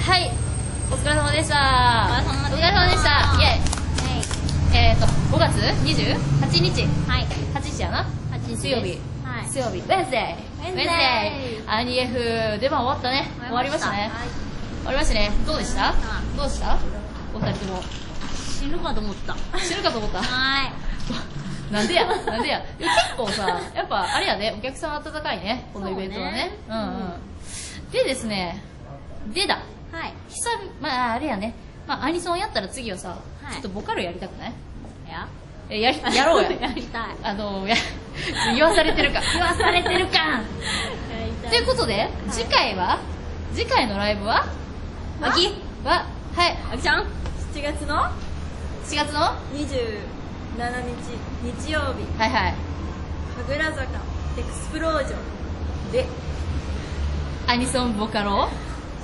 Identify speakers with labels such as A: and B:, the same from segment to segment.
A: はい、お疲れ様でした。
B: お疲れ様でした。
A: イエイ。5月28日。
B: はい。
A: 8日やな。水曜日。
B: はい。
A: 水曜日。ウェンズデー。アニエフ出番終わったね。終わりましたね。終わりましたね。どうでした？どうした？お二人とも。
B: 死ぬかと思った。
A: 死ぬかと思った。
B: はい。
A: なんでや。結構さ、やっぱあれやね、お客さん温かいね、このイベントはね。でですね、だ。
B: はい。
A: まああれやね、まあアニソンやったら次はさ、ちょっとボカロやりたくない？やろうや。
B: やりたい。
A: 言わされてるか。
B: 言わされてるか。
A: ということで、次回のライブははい。
B: あきちゃん、7月の
A: 7月の
B: 27日日曜日、
A: はいはい、
B: 神楽坂エクスプロージョンで
A: アニソンボカロ
B: はっ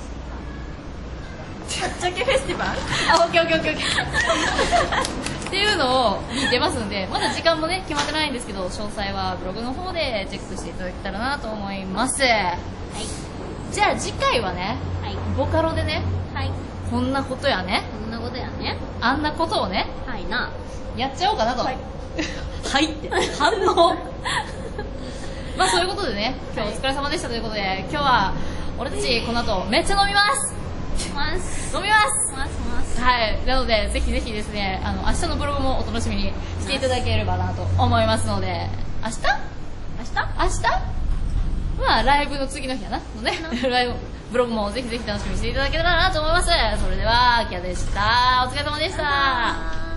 B: ちゃけフェスティバル、
A: オッケーっていうのを見てますんで、まだ時間もね決まってないんですけど、詳細はブログの方でチェックしていただけたらなと思います。はい、じゃあ次回はね、ボカロでね、こんなことやね、あんなことをね、やっちゃおうかなと。はいって反応まあそういうことでね、今日お疲れ様でしたということで、今日は俺たちこの後めっちゃ飲みます。はい、なのでぜひぜひですね、明日のブログもお楽しみにしていただければなと思いますので、明日まあライブの次の日やなのね、ライブブログもぜひぜひ楽しみにしていただけたらなと思います。それでは、キャでした。お疲れ様でした。